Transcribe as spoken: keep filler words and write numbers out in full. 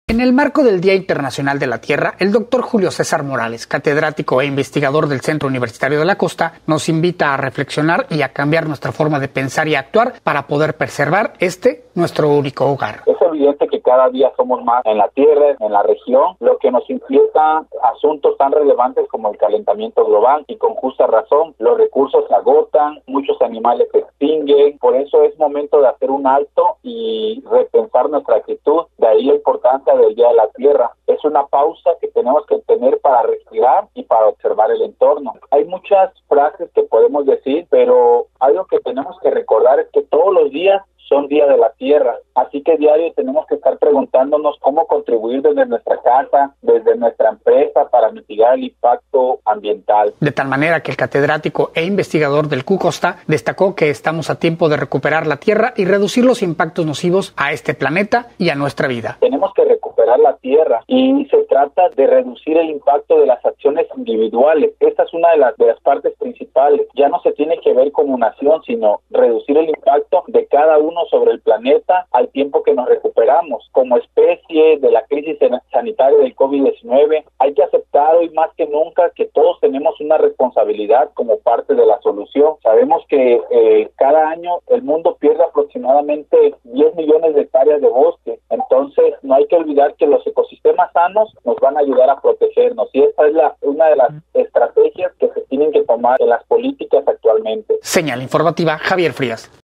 En el marco del Día Internacional de la Tierra, el doctor Julio César Morales, catedrático e investigador del Centro Universitario de la Costa, nos invita a reflexionar y a cambiar nuestra forma de pensar y actuar para poder preservar este, nuestro único hogar. Es evidente que cada día somos más en la Tierra, en la región, lo que nos implica asuntos tan relevantes como el calentamiento global, y con justa razón. Los recursos se agotan, muchos animales se extinguen, por eso es momento de hacer un alto y repensar nuestra actitud. De ahí la importancia del Día de la Tierra. Es una pausa que tenemos que tener para respirar y para observar el entorno. Hay muchas frases que podemos decir, pero algo que tenemos que recordar es que todos los días son Día de la Tierra, así que diario tenemos que estar preguntándonos cómo contribuir desde nuestra casa, desde nuestra empresa, para mitigar el impacto ambiental. De tal manera que el catedrático e investigador del Q Costa destacó que estamos a tiempo de recuperar la Tierra y reducir los impactos nocivos a este planeta y a nuestra vida. Tenemos que recuperar la Tierra y se trata de reducir el impacto de las acciones individuales. Esta es una de las, de las partes principales. Ya no se tiene que ver como nación, sino reducir el impacto de cada uno sobre el planeta al tiempo que nos recuperamos. Como especie de la crisis sanitaria del COVID diecinueve, hay que aceptar hoy más que nunca que todos tenemos una responsabilidad como parte de la solución. Sabemos que eh, cada año el mundo pierde aproximadamente diez millones de hectáreas de bosque, entonces no hay que olvidar que los ecosistemas sanos nos van a ayudar a protegernos, y esta es la, una de las estrategias que se tienen que tomar en las políticas actualmente. Señal informativa, Javier Frías.